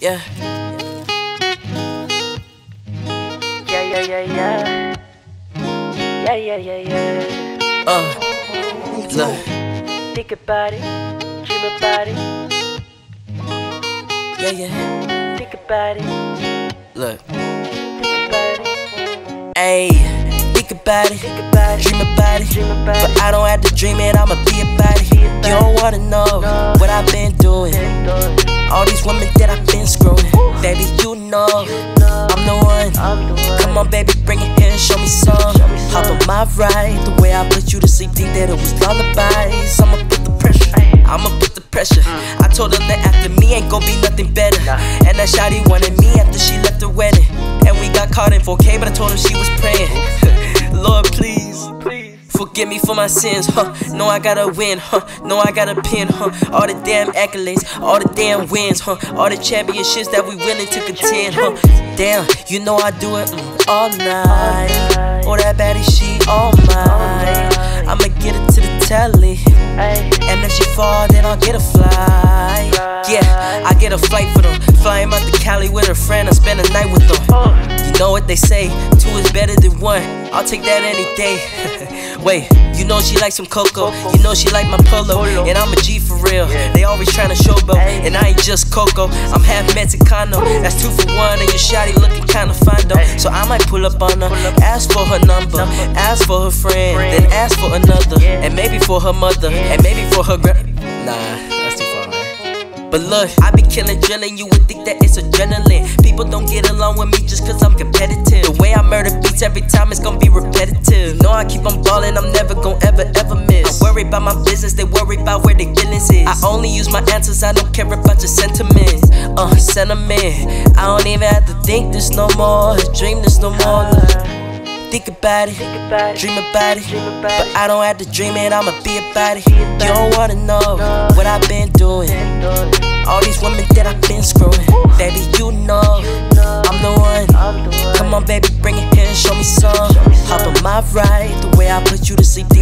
Yeah. Look. Think about it, dream about it. Yeah. Think about it, Look. think about it. Ayy, think about it, Think about it, dream about it. dream about But it. I don't have to dream it, I'ma be about it. You don't wanna know what I've been doing. All these women that I've been screwing. Baby, you know I'm the one. Come on, baby, bring it here and show me some. Hop on my ride, the way I put you to sleep, think that it was lullabies. I'ma put the pressure, I'ma put the pressure. I told them that after me ain't gon' be nothing better. And that shawty wanted me after she left the wedding. And we got caught in 4K, but I told her she was praying. Lord, please forgive me for my sins, huh? No, I gotta win, huh? No, I gotta pin, huh? All the damn accolades, all the damn wins, huh? All the championships that we willing to contend, huh? Damn, you know I do it all night. Oh, that baddie, she all mine. I'ma get it to the telly. And if she fall, then I'll get a fly. Yeah, I get a flight for them. Fly him out to Cali with her friend and spend a night with them. You know what they say, 2 is better than 1. I'll take that any day. Wait, you know she like some cocoa. You know she like my polo. And I'm a G for real. They always tryna showboat. And I ain't just Coco, I'm half Mexicano. That's 2 for 1 and your shawty looking kinda fine though. So I might pull up on her, ask for her number, ask for her friend, then ask for another. And maybe for her mother, and maybe for her Nah, that's too far, man. But look, I be killing, drilling, you would think that it's adrenaline. People don't get along with me just cause I'm competitive. The way I murder beats every time, it's gonna be repetitive. You know I keep on ballin', I'm never gon' ever miss. I worry about my business, they worry about where their feelings is. I only use my answers, I don't care about your sentiments. Sentiment, I don't even have to think this no more, dream this no more. Think about it, dream about it. But I don't have to dream it, I'ma be about it. You don't wanna know what I've been doing. All these women that I've been screwing. Baby, you know I'm the one. Come on, baby, bring it here and show me some. Hop on my ride, the way I put you to sleep.